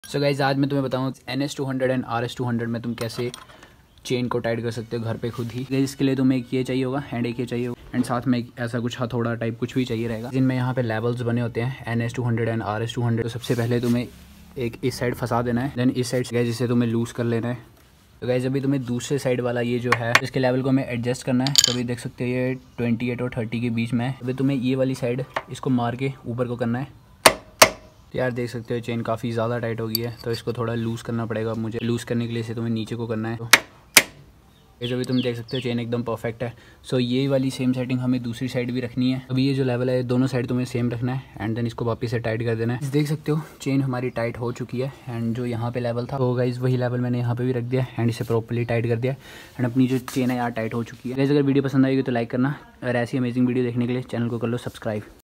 So guys आज मैं तुम्हें बताऊँ NS200 एंड RS200 में तुम कैसे चेन को टाइट कर सकते हो घर पे खुद ही। इसके लिए तुम्हें एक ये चाहिए होगा एंड एक ये चाहिए होगा एंड साथ में एक ऐसा कुछ हथौड़ा टाइप कुछ भी चाहिए रहेगा, जिनमें यहाँ पे लेवल्स बने होते हैं NS200 एंड RS200। तो सबसे पहले तुम्हें एक इस साइड फंसा देना है, देन इस साइड से जिसे तुम्हें लूज़ कर लेना है। तो गाइज अभी तुम्हें दूसरे साइड वाला ये जो है इसके लेवल को हमें एडजस्ट करना है। तो अभी देख सकते हो ये 28 और 30 के बीच में है। अभी तुम्हें ये वाली साइड इसको मार के ऊपर को करना है। तो यार देख सकते हो चेन काफ़ी ज़्यादा टाइट हो गई है, तो इसको थोड़ा लूज़ करना पड़ेगा मुझे। लूज़ करने के लिए इसे तुम्हें नीचे को करना है। तो ये जो भी तुम देख सकते हो चेन एकदम परफेक्ट है। सो ये वाली सेम सेटिंग हमें दूसरी साइड भी रखनी है। अभी ये जो लेवल है दोनों साइड तुम्हें सेम रखना है एंड देन इसको वापस से टाइट कर देना है। देख सकते हो चेन हमारी टाइट हो चुकी है एंड जो यहाँ पे लेवल था तो गाइस वही लेवल मैंने यहाँ पे भी रख दिया एंड इसे प्रॉपर्ली टाइट कर दिया एंड अपनी जो चेन है यार टाइट हो चुकी है। गाइस अगर वीडियो पसंद आएगी तो लाइक करना और ऐसी अमेजिंग वीडियो देखने के लिए चैनल को कर लो सब्सक्राइब।